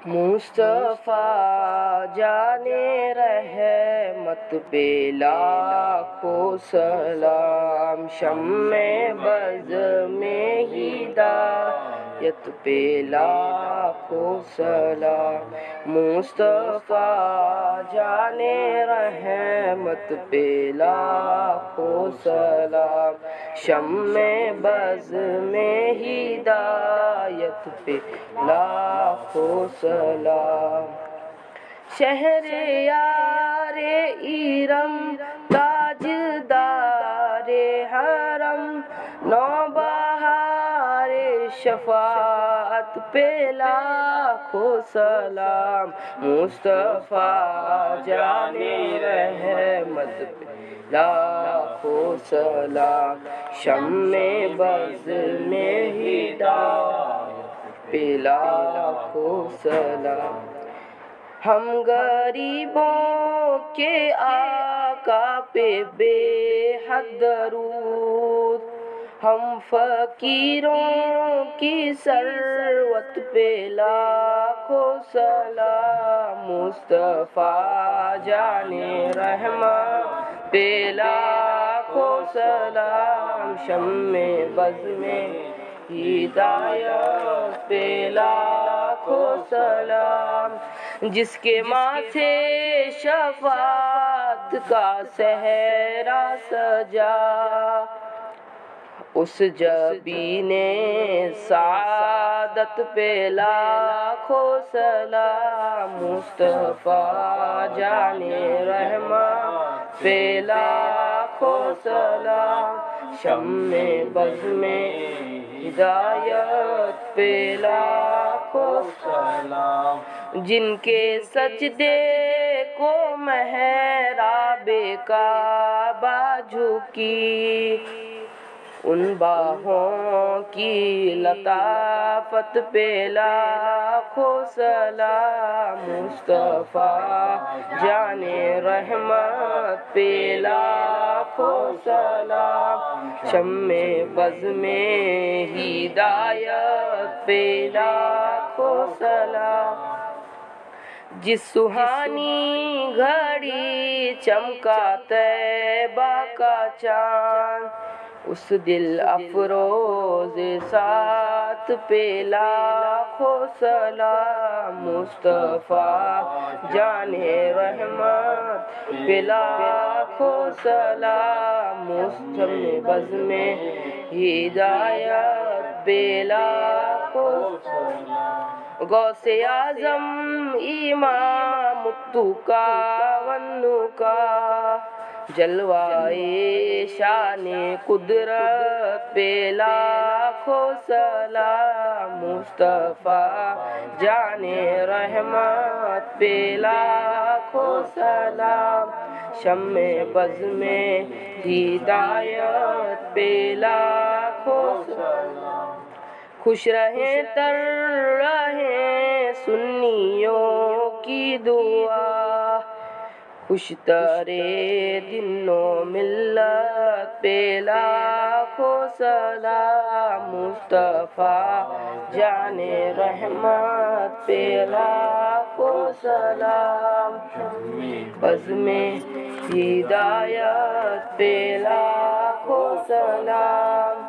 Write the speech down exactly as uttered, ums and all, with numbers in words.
مصطفیٰ جانے رحمت پہ لاکھوں سلام، شمع بز میں ہدایت پہ لاکھوں سلام، مصطفیٰ جانے رحمت پہ لاکھوں سلام، شمع بز میں ہدایت پہ لاکھوں سلام، شہر یار ایرم تاجدار حرم، نوبہار شفاعت پہ لاکھوں سلام، مصطفیٰ جانے رحمت پہ لاکھوں سلام، شمع بز میں ہدایت پہ لاکھوں سلام، ہم غریبوں کے آقا پہ بے حد درود، ہم فقیروں کی ثروت پہ لاکھوں سلام، مصطفیٰ جانے رحمت پہ لاکھوں سلام، شمع بز میں ہدایت پہ لاکھوں سلام، جس کے ماتھے شفاعت کا صحرا سجا، اس جبین سعادت پہ لاکھوں سلام، مصطفیٰ جانے رحمت پہ لاکھوں سلام، شمع بز میں ہدایت پہ لاکھوں سلام، جن کے سجدے کو محراب کعبہ جھکی، ان باہوں کی لطافت پہ لاکھوں سلام، مصطفیٰ جانے رحمت پہ لاکھوں سلام، شمع بز میں ہدایت پہ لاکھوں سلام، جس سہانی گھڑی چمکا طیبہ کا چاند، اس دل افروز ساتھ پہ لاکھوں سلام، مصطفیٰ جانے رحمت پہ لاکھوں سلام، شمع بز میں ہدایت پہ لاکھوں سلام، غوث اعظم امام تکاون کا جلوائے شان قدرت پہ لاکھوں سلام، مصطفیٰ جانے رحمت پہ لاکھوں سلام، شمع بز میں ہدایت پہ لاکھوں سلام، خوش رہیں تر رہیں سنیوں کی دعا، خوش ترے دن و ملت پہ لاکھوں سلام، مصطفیٰ جانے رحمت پہ لاکھوں سلام، بز میں ہدایت پہ لاکھوں سلام۔